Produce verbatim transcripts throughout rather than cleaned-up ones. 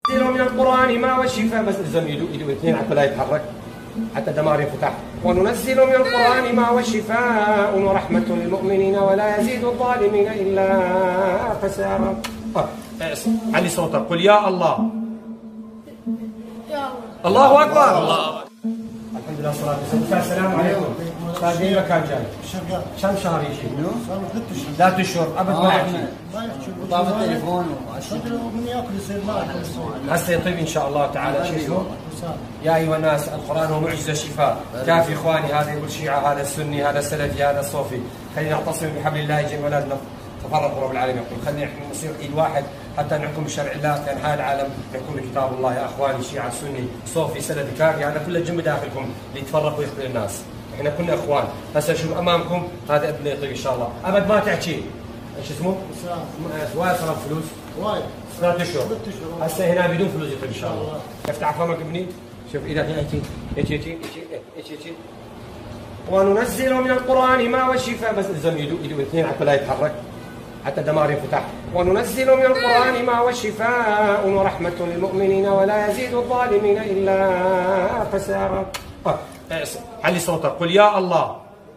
ننزل من القرآن ما والشفاء. بس الزم يدو يدو اثنين حتى لا يتحرك، حتى الدمار ينفتح. وننزل من القرآن ما والشفاء ورحمة للمؤمنين ولا يزيد الظالمين إلا خسارا. علي صوتك، قل يا الله. يا الله. الله أكبر. الله. الحمد لله والصلاة والسلام. السلام عليكم. استاذ اي مكان جاي؟ شغال. كم شهر يجي؟ صار له ثلاث اشهر. ثلاث اشهر ابد ما يحكي. ما يحكي. طاب التليفون من ياكل يصير ما ياكل. هسه يطيب ان شاء الله تعالى. شو اسمه؟ يا ايها الناس القران هو معجزه شفاء. كافي اخواني، هذا يقول شيعه، هذا السني، هذا السلفي، هذا الصوفي. خلينا نعتصم بحبل الله جل وعلا. تفرقوا رب العالمين يقول خلينا احنا نصير ايد واحد حتى نحكم بشرع الله في انحاء العالم، نحكم بكتاب الله. يا اخواني شيعه، سني، صوفي، سلفي، كافي، هذا كله جنب داخلكم اللي يتفرقوا ويخذل الناس. احنا كنا اخوان. هسه شوف امامكم هذا ابن يطيب ان شاء الله. ابد ما تحكي. ايش اسمه؟ وايد صار فلوس؟ وايد. ثلاث اشهر. هسه هنا بدون فلوس يطيب ان شاء الله. افتح فمك ابني. شوف اذا هيك هيك هيك هيك هيك. وننزل من القرآن ما والشفاء. بس الزم يدو يدو اثنين حتى لا يتحرك، حتى الدمار ينفتح. وننزل من القرآن ما والشفاء ورحمة للمؤمنين ولا يزيد الظالمين إلا خسارا. علي صوتك، قل يا الله.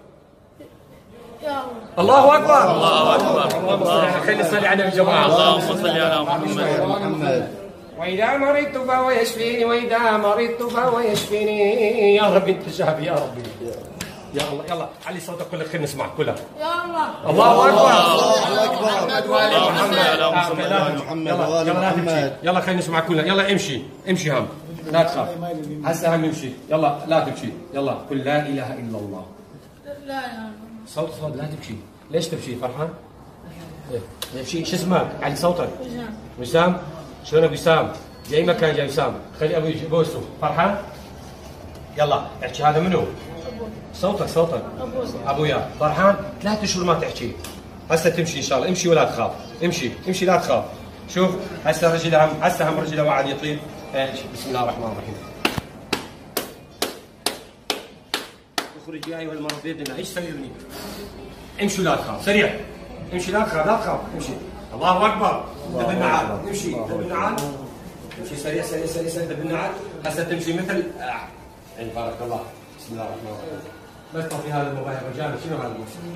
يا الله. الله أكبر. الله أكبر. خلي نصلي على النبي جماعة. اللهم صل على محمد. وإذا مرضت فهو يشفيني، وإذا مرضت فهو يشفيني. يا رب أنت شافي يا ربي. يا الله. يلا علي صوتك كلك خلينا نسمع كلها. يا الله. الله اكبر. الله اكبر. محمد وآل محمد. اللهم صل على محمد وآل يلا لا تمشي. محمد. يلا خلينا نسمع كلها. يلا امشي امشي هم، لا تخاف. هسه هم امشي. يلا لا تبكي. يلا قل لا اله الا الله. لا يا صوت صوت لا تبكي. ليش تبكي فرحان؟ يمشي. شو اسمك؟ علي صوتك. وسام. وسام. شلونك وسام؟ جاي مكان جاي وسام. خلي ابوي يبوسه. فرحان؟ يلا احكي. هذا منو؟ صوتك صوتك. ابويا. فرحان؟ ثلاث اشهر ما تحكي. هسه تمشي ان شاء الله. امشي ولا تخاف. امشي امشي لا تخاف. شوف هسه رجله هم هسه هم رجله وعد يطيب. بسم الله الرحمن الرحيم. اخرج يا ايها المرض باذن الله. ايش تسوي ابني؟ امشي ولا تخاف. سريع. امشي لا تخاف لا تخاف. امشي. الله اكبر. دب النعال. امشي دب النعال. امشي سريع سريع سريع سريع. دب النعال. هسه تمشي مثل يعني بارك الله. بسم الله الرحمن الرحيم. بس طفي هذا الموبايل رجال. شنو هذا الموبايل؟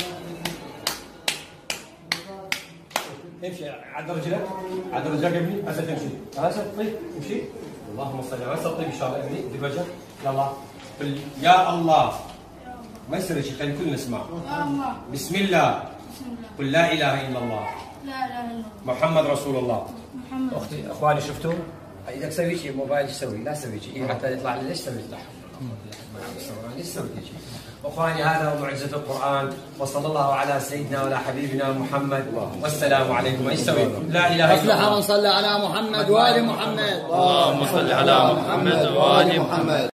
امشي عدل رجلك. عدل رجلك يا ابني. هسه تمشي. هسه طيب امشي. اللهم صل على هسه طيب ان شاء الله ابني. دق وجهك. يلا قل يا الله. ما يصير شيء، خلينا كلنا نسمع. يا الله. بسم الله. بسم الله. قل لا اله الا الله. لا اله الا الله. محمد رسول الله. محمد. اختي اخواني شفتوا؟ اذا تسوي شيء موبايل ايش تسوي؟ لا تسوي شيء حتى يطلع لي. ليش تسوي لي؟ ليش تسوي شيء؟ اخواني هذا هو معجزه القران. وصلى الله على سيدنا وعلى حبيبنا محمد. والسلام عليكم. ايش تسوي؟ لا اله الا الله. اصلح من صلى على محمد وآل محمد. اللهم صل على محمد وآل محمد.